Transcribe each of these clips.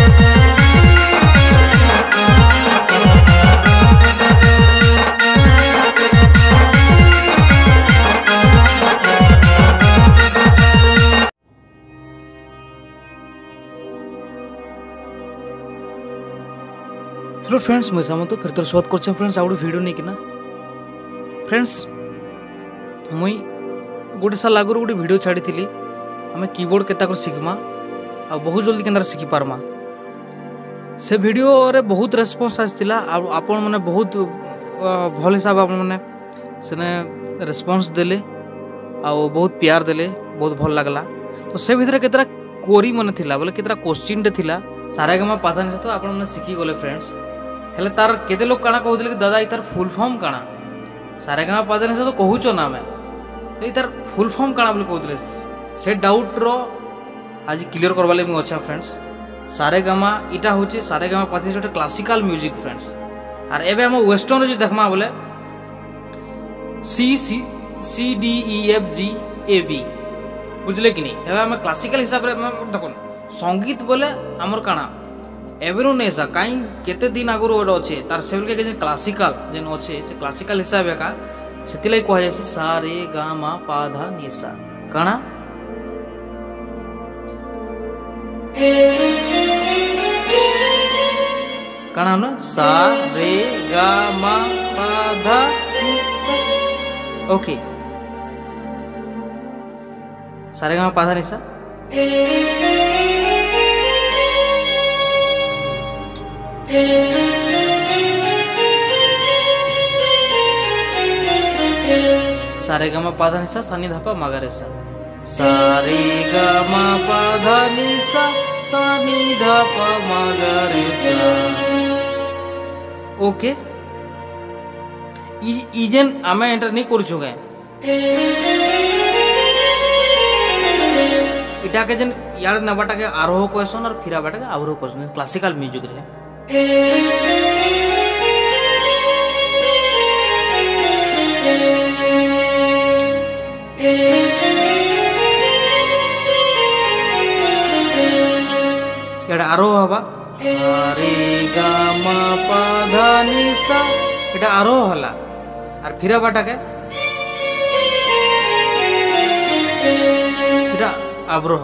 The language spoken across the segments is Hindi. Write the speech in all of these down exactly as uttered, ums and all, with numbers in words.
हेलो फ्रेंड्स मुझे सामंत फिर तो स्वागत कर फ्रेंड्स आउ वीडियो नहीं कि ना फ्रेंड्स मुई गोटे साल आगु गोटे वीडियो छाड़ी थी आम कीबोर्ड के शिखमा आ बहुत जल्दी के शिखी पार्मा से वीडियो रे बहुत रेस्पॉन्स आसाला आपण मैंने बहुत भल हिसाब आपने से रेस्पॉन्स देले आ बहुत प्यार देले बहुत भल लगला तो से भितर केतरा कोरी मन थिला बोले केतरा क्वेश्चन टे थिला सारेगामा पाधानी तो आपण मैंने शिखी गले फ्रेंड्स हेले तार केते लोग काना कहउतले कि दादा इतार फुल फॉर्म काना सारेगामा पाधानी तो कहूचो ना मैं इतार फुल फॉर्म काना बोले कहउतले से डाउट रो आज क्लियर करवा ले मु अच्छा फ्रेंड्स सारेगामा इटा होचे सारेगामा पाधानी छोटे क्लासिकल म्यूजिक फ्रेंड्स और एबे हम वेस्टर्न जो देखमा बोले C C C D E F G A B बुझले कि नहीं एबे हम क्लासिकल हिसाब रे देखो संगीत बोले हमर काना एवरू नहीं सा कहीं केते दिन आगुर गोटे अच्छे तार से के जे क्लासिकल जेन अच्छे से क्लासिकल हिसाब का सेतिलाई कह जाय से सा रे गा मा पा धा नि सा काना काना न सा रे गा मा पा धा नि सा ओके सा रे गा मा पा धा नि सा सारे गा मा पा धा नि सा सा नि धा पा मा गा रे सा सारे गा मा पा धा नि सा सा नि धा पा मा गा रे सा ओके इजेन आमे एंटर नहीं करू छुगे इटा के जन यार नबाटा के आरोह क्वेश्चन और फिरा बाटा के अवरोह क्वेश्चन क्लासिकल म्यूजिक रे एटा आरोह हवा रे गा मा पा धा नि सा एटा आरोह हला और फिरा बाटा के एटा अवरोह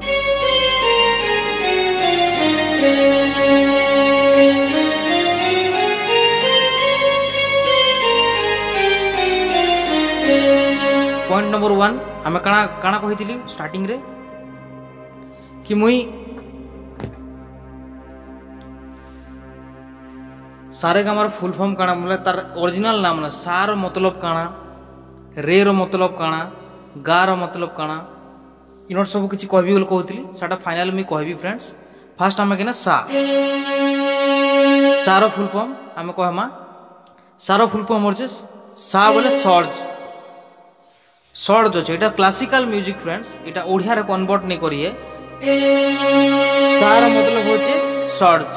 पॉइंट नंबर वन आम काना काना कही स्टार्टिंग रे कि मुई सारेगामार फुल फॉर्म काना मतलब तार ओरिजिनल नाम ना सा रो मतलब काना रे रो मतलब काना गा रो मतलब काना इन सब किसी कहबी बोल कहूली साटा फाइनल में कहबी फ्रेंड्स फास्ट आम कि सा सा रो फुल फॉर्म आम कहमा सा रो फुल फॉर्म होचे सा बोले सर्ज सर्ज अच्छे এটা क्लासिकल म्यूजिक फ्रेंड्स এটা ओडिया रे कन्वर्ट नहीं करिए सा रो मतलब होचे सर्ज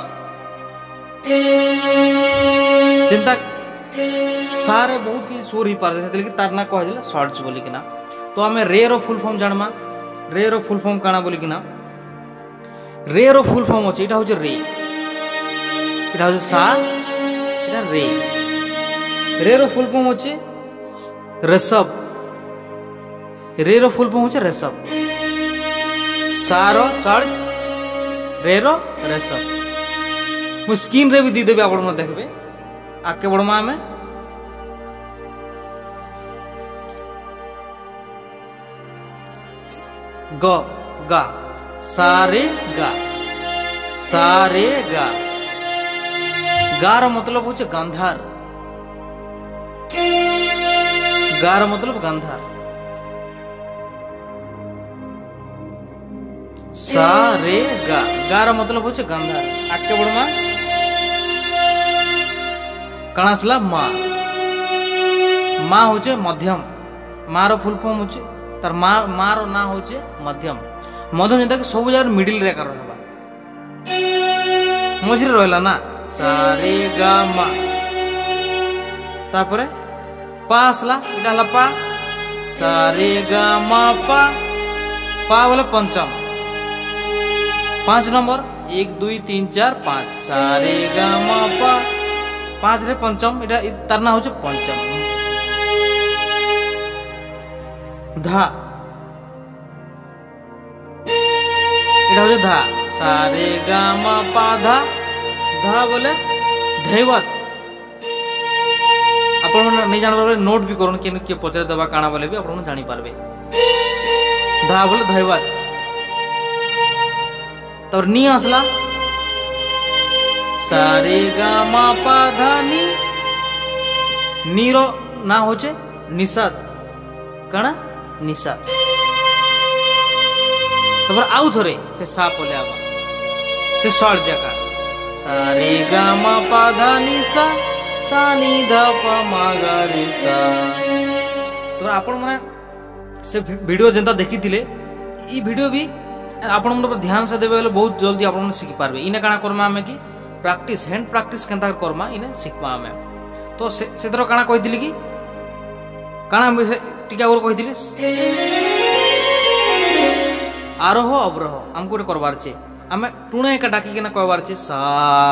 चिंता सा रे बहुत की सुर ही पार से कि तार ना कह दिला सर्ज बोली कि ना तो हमें रे रो फुल फॉर्म जानमा रे रो फुल फॉर्म काना बोली कि ना रे रो फुल फॉर्म होचे এটা होचे रे এটা होचे सा এটা रे रे रो फुल फॉर्म होचे ऋषभ रे रो फुल फॉर्म होचे ऋषभ सा रो सर्ज रे रो ऋषभ मु स्क्रीन रे भी दी देबे आपण देखबे आके बड़मा में ग गा सा रे गा सा रे गा गा रो मतलब होचे गांधार गा रो मतलब गांधार सा रे गा गा रो मतलब होचे गांधार आके बड़मा कानासला मा मा होचे मध्यम मा रो फुल फॉर्म होचे तार मा मा रो ना होचे मध्यम मध्यम जेंता के सब जगह मिडिल रे कर रहबा मझिरे रहला ना सा रे गा मा तापरे पा आसला इटा हला पा सा रे गा मा पा पा बोले पंचम पांच नंबर एक दुई तीन चार पांच सारे गा मा पा पांच रे पंचम इटा तार ना होचे पंचम। धा इटा होचे धा सारे गा मा पा धा धा बोले धैवत आपण नहीं जान पारे नोट भी करन के के पचरे दबा काना बोले भी आपण जानि पारबे। धा बोले धैवत तोर नी असला सारे गा मा पा धा नी नीरो ना होचे निषाद कणा निषाद। तबर आउ थरे से सा बोले आवा से षड जका सारे गा मा पा धा नी सा सा नी धा पा मा गा रे सा। तो आपण माने से वीडियो जेंता देखि थिले ई वीडियो भी आपण मन पर ध्यान से देबे बहुत जल्दी आपण मन सीखि पारबे। इने काना करमा हमें कि प्रैक्टिस हैंड प्रैक्टिस केनता करमा इने सिखबा हमें। तो से सेदरो काना कहितली कि काना टिका और कहितली आरोह अवरोह हमको रे करबार छे हमें टुणे का डाकी के ना कहबार छे सा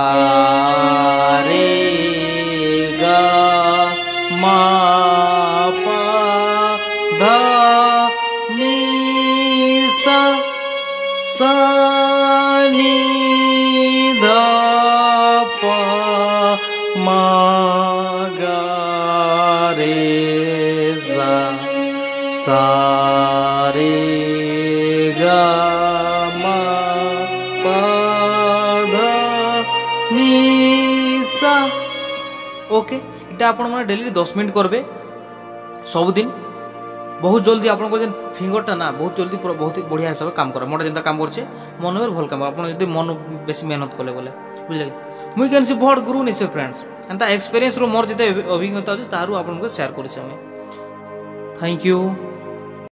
रे गा मा पा धा नी सा सा नी धा पा मा गा रे सा सा रे गा मा पा धा नी सा। ओके इटा आपण माने डेली दस मिनट करबे सब दिन बहुत जल्दी आपन को जेन फिंगरटा ना बहुत जल्दी बहुत बढ़िया हिसाब काम करे मोटा जेंता काम करछे मन में भल काम आपन जदी मन बेसी मेहनत कले बोले बुझले मुई कैन से बहुत गुरु नि से फ्रेंड्स एंता एक्सपीरियंस रो मोर जते अभिज्ञता अछि तारु आपन को शेयर करिछ हम। Thank you.